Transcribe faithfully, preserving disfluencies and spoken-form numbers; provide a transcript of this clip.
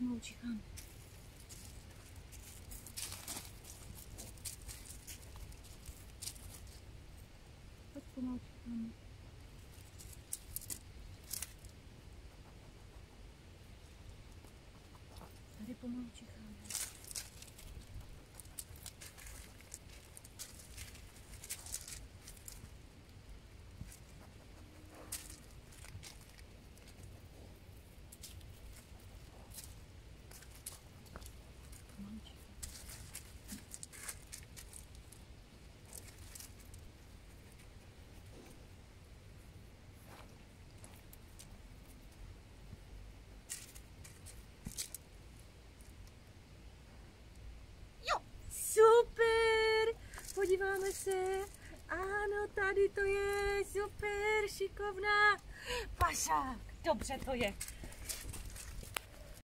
pomalu čicháme. Pojď pomalu čicháme. Tady pomalu čicháme. Super! Podíváme se. Ano, tady to je. Super, šikovná. Pašák, dobře to je.